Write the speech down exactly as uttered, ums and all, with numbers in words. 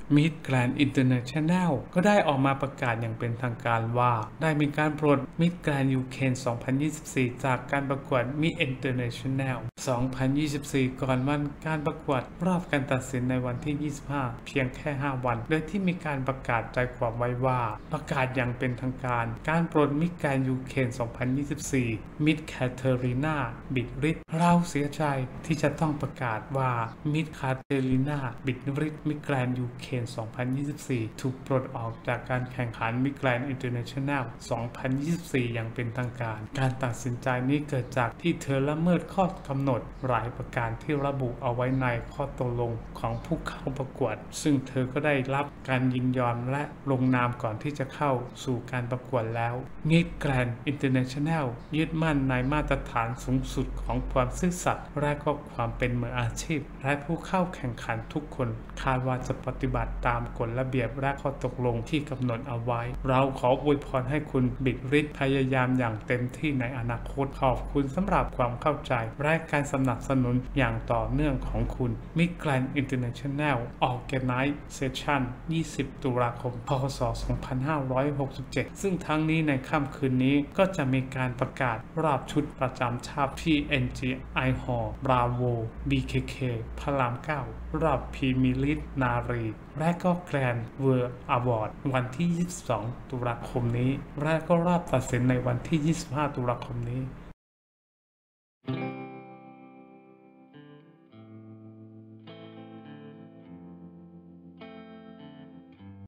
Miss Grand International ก็ได้ออกมาประกาศอย่างเป็นทางการว่าได้มีการปลด Miss Grand ยู เครน สองพันยี่สิบสี่ จากการประกวด Miss International สองพันยี่สิบสี่ ก่อนวันการประกวดรอบการตัดสินในวันที่ ยี่สิบห้า เพียงแค่ ห้า วันโดยที่มีการประกาศใจความไว้ว่าประกาศอย่างเป็นทางการการปลด Miss Grand ยู เครน สองพันยี่สิบสี่ Miss Katerina Bittrit เราเสียใจที่จะต้องประกาศว่า Miss Katerina Bittrit Miss Grand ยู เครน สองพันยี่สิบสี่ ถูกปลดออกจากการแข่งขัน Miss Grand International สองพันยี่สิบสี่ อย่างเป็นทางการการตัดสินใจนี้เกิดจากที่เธอละเมิดข้อกำหนดหลายประการที่ระบุเอาไว้ในข้อตกลงของผู้เข้าประกวดซึ่งเธอก็ได้รับการยินยอมและลงนามก่อนที่จะเข้าสู่การประกวดแล้ว Miss Grand International ยึดมั่นในมาตรฐานสูงสุดของความซื่อสัตย์และก็ความเป็นมืออาชีพและผู้เข้าแข่งขันทุกคนคาดว่าจะปฏิบัติตามกฎระเบียบและข้อตกลงที่กำหนดเอาไว้เราขออวยพรให้คุณบิดริดพยายามอย่างเต็มที่ในอนาคตขอบคุณสำหรับความเข้าใจและการสนับสนุนอย่างต่อเนื่องของคุณ Miss Grand International Organization ยี่สิบ ตุลาคม พ.ศ. สองพันห้าร้อยหกสิบเจ็ด ซึ่งทั้งนี้ในค่ำคืนนี้ก็จะมีการประกาศรอบชุดประจำชาติ พี เอ็น จี ไอ Hall Bravo บี เค เค พระราม เก้า รอบพรีเมียร์ลีกนารีและก็แกรนด์เวิลด์อวอร์ดวันที่ ยี่สิบสอง ตุลาคมนี้และก็รอบตัดสินในวันที่ ยี่สิบห้า ตุลาคมนี้